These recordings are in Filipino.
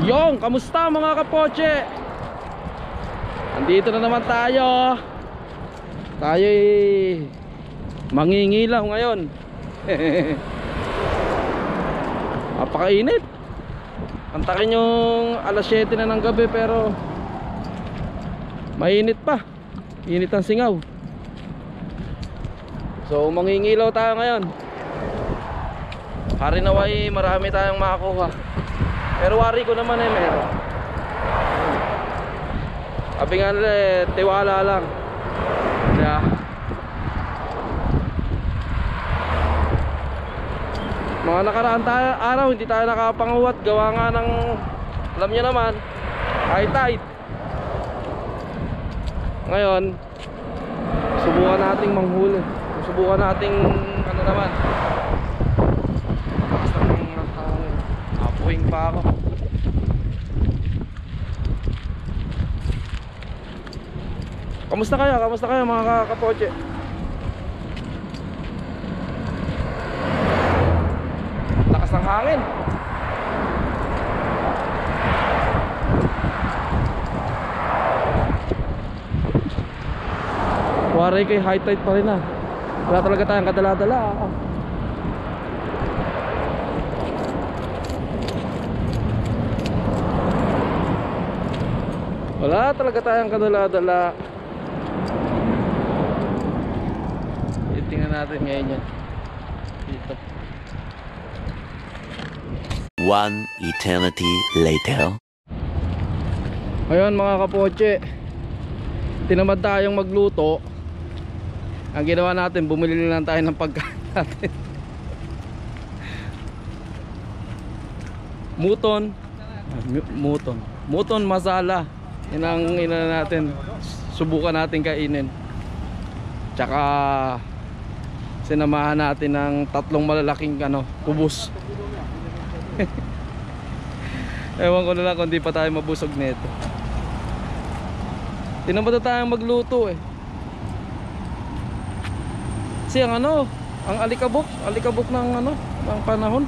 Yung, kamusta mga kapoche? Andito na naman tayo. Tayo'y mangingilaw ngayon. Napakainit. Antakin yung alas 7 na ng gabi pero mainit pa. Init ang singaw. So mangingilaw tayo ngayon. Harinaway marami tayong makakuha. Pero wari ko naman meron. Sabi nga nila tiwala lang. Yeah. Mga nakaraan tayo, araw hindi tayo nakapanguhat. Gawa nga ng, alam nyo naman, high tide. Ngayon subukan nating manghuli. Subukan nating ano naman. Basta apuing pa ako. Kamusta kayo? Kamusta kayo mga kapoche? Lakas ng hangin. Waray kay high tide pa rin ah. Wala talaga tayong kadala-dala. Wala talaga tayong kadala-dala. Tingnan natin ngayon yan. Dito. One eternity later. Ayun mga kapoche, tinamad tayong magluto. Ang ginawa natin, bumili lang tayo ng pagkain natin. Muton masala. Yan ang ina natin. Subukan natin kainin. Tsaka sinamahan natin ng 3 malalaking kubos. Ewan ko na lang kung di pa tayo mabusog nito. Tinamad na tayong magluto eh. Kasi ang ang alikabok ng ng panahon.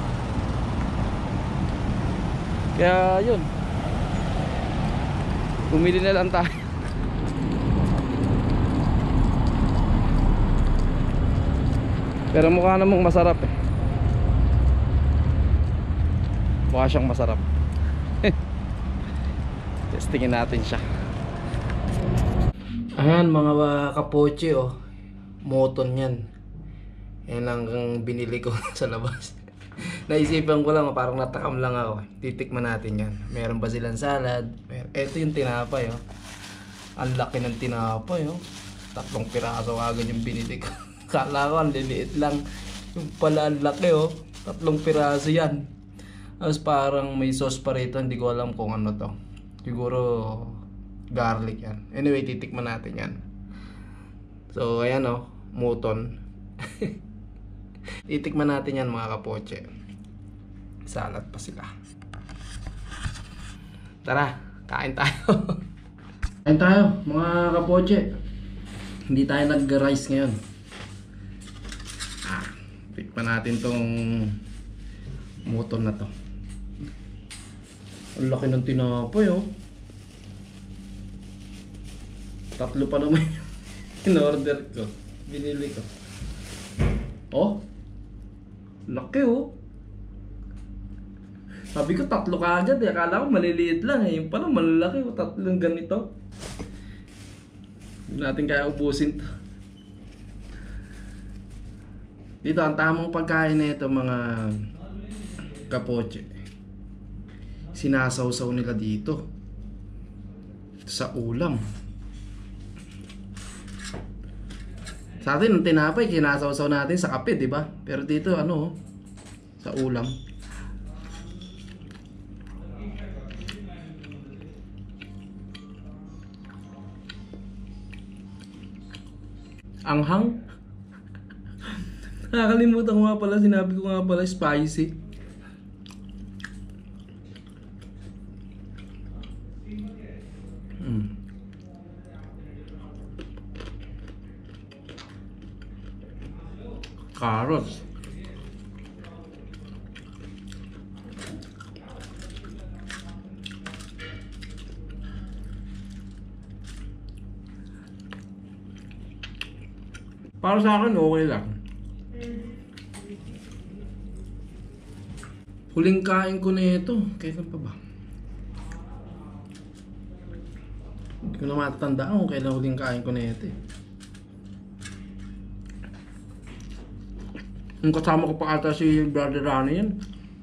Kaya yun, bumili na lang tayo. Pero mukha namang masarap eh. Mukha siyang masarap. Testingin natin siya. Ayan mga kapoche oh. Moton yan. Yan ang binili ko sa labas. Naisipan ko lang, parang natakam lang ako. Titikman natin yan. Meron ba silang salad? Ito yung tinapay oh. Ang laki ng tinapay oh. 3 piraso agad yung binili ko. Kala ko ang liliit lang. Yung pala ang laki oh. 3 piraso yan. Tapos parang may sauce pa rito. Hindi ko alam kung ano to. Siguro garlic yan. Anyway, titikman natin yan. So ayan oh, muton. Titikman natin yan mga kapoche. Salad pa sila. Tara, kain tayo. Kain tayo mga kapoche. Hindi tayo nag-rice ngayon. Tikman natin tong muton na to. Ang laki ng tinapay oh. 3 pa naman in-order ko. Binili ko. Oh, laki oh. Sabi ko 3 ka agad eh. Akala ko maliliit lang eh. Yung pala malalaki oh. 3 ganito. Hindi natin kaya ubusin to. Dito ang tamang pagkain na ito mga kapoche. Sinasawsaw nila dito sa ulam. Sa atin ang tinapay kinasawsaw natin sa kape, di ba? Pero dito sa ulam. Anghang. Nakakalimutan ko nga pala, sinabi ko nga pala spicy. Carrots. Para sa akin, okay lang. Huling kain ko na ito. Kailan pa ba? Hindi ko na matatandaan kung kailan huling kain ko na ito eh. Yung kasama ko pa ata si Brother Rani yan.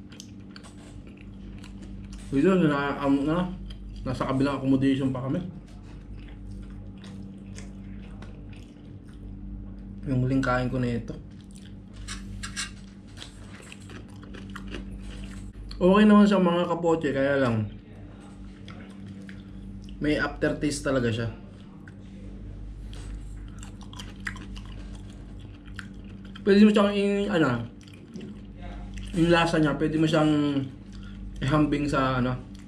Ito, nasa kabilang accommodation pa kami. Yung huling kain ko na ito. Okay naman siya mga kapoche, kaya lang may aftertaste talaga siya. Pwede mo siyang yung lasa niya, pwede mo siyang ihambing sa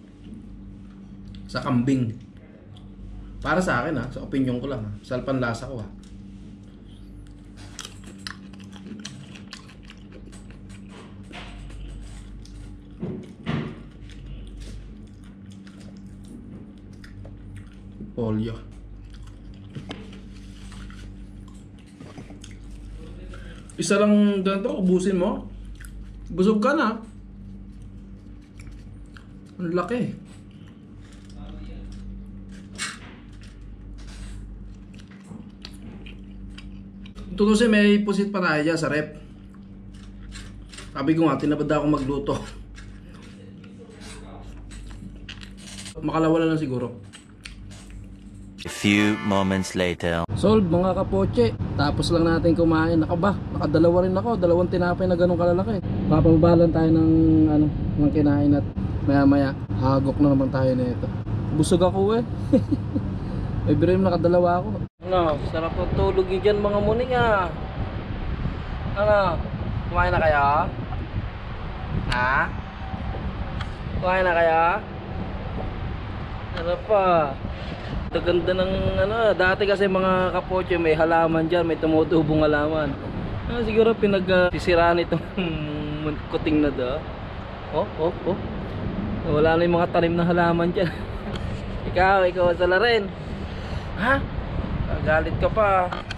sa kambing. Para sa akin sa opinion ko lang sa panlasa ko Pollo. Isa lang ganito, ubusin mo. Busog ka na. Ang laki. Ito kasi may pusit pa tayo dyan sa rep. Sabi ko nga, tinabad ako magluto. Makalawa na lang siguro. A few moments later. Solve mga kapoche. Tapos lang natin kumain. Nakadalawa rin ako. 2 tinapay na ganun kalalaki. Papabalan tayo ng kinain at maya maya hagok na naman tayo nito. Busog ako May birim nakadalawa ako. Sarap ng tulog nyo dyan mga muning kumain na kaya? Kumain na kaya? Ano pa? Ganda ng dati kasi mga kapoche may halaman dyan, may tumutubong halaman. Siguro pinagsisiraan itong kuting na da. Wala na yung mga tanim na halaman dyan. ikaw sa rin. Galit ka pa.